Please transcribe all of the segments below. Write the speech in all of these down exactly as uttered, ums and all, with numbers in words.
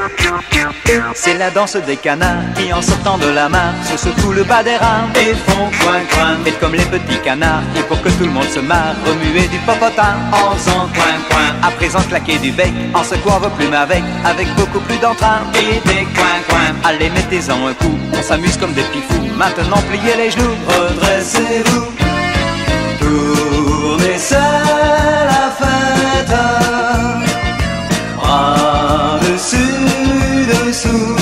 C'est la danse des canards qui en sortant de la mare se secouent le bas des reins et font coin coin. Faites comme les petits canards et pour que tout le monde se marre, remuez du popotin en faisant coin coin. À présent claquez du bec en secouant vos plumes avec, avec beaucoup plus d'entrain et des coin coin. Allez mettez-en un coup, on s'amuse comme des petits fous. Maintenant pliez les genoux, redressez-vous, tournez seul la fête, bras dessus dessous,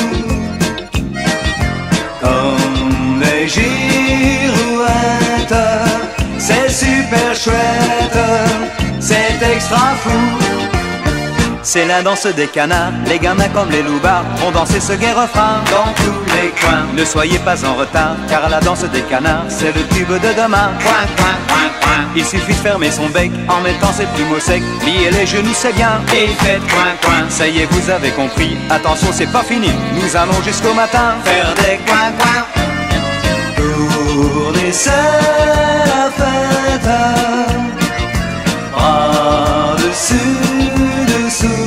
comme des girouettes. C'est super chouette, c'est extra fou. C'est la danse des canards, les gamins comme les loupards vont danser ce gai refrain dans tous les coins. Ne soyez pas en retard, car la danse des canards, c'est le tube de demain. Coin, coin, coin, coin. Il suffit de fermer son bec en mettant ses plumes au sec, pliez les genoux c'est bien, et faites coin, coin. Ça y est, vous avez compris, attention c'est pas fini, nous allons jusqu'au matin faire des coin, coin. Tournez seul la fête, bras dessus dessous,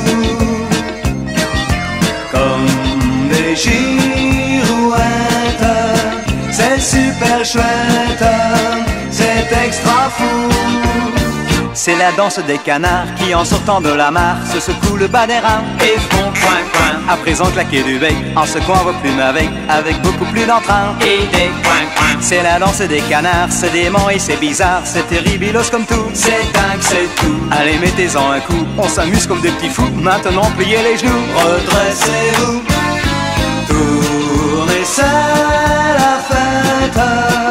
comme des girouettes. C'est super chouette, c'est extra fou. C'est la danse des canards qui en sortant de la mare se secouent le bas des reins et font coin coin. À présent claquez du bec en secouant vos plumes avec, avec beaucoup plus d'entrain et des coin coin. C'est la danse des canards, c'est dément et c'est bizarre, c'est terribilos comme tout, c'est dingue, c'est tout. Allez mettez-en un coup, on s'amuse comme des petits fous. Maintenant pliez les genoux, redressez-vous, tournez seul la fête,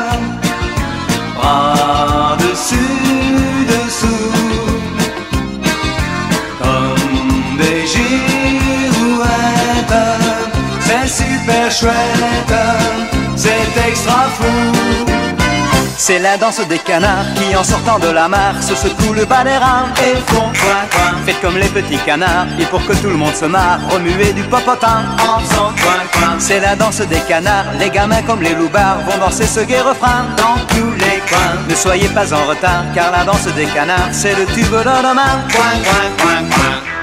bras dessus dessous, comme des girouettes. C'est super chouette, c'est extra fou. C'est la danse des canards qui en sortant de la mare se secouent le bas des reins et font coin coin. Faites comme les petits canards et pour que tout le monde se marre, remuez du popotin en faisant coin coin. C'est la danse des canards, les gamins comme les loupards vont danser ce gai refrain dans tous les coins. Ne soyez pas en retard, car la danse des canards, c'est le tube de demain. Coin coin coin coin.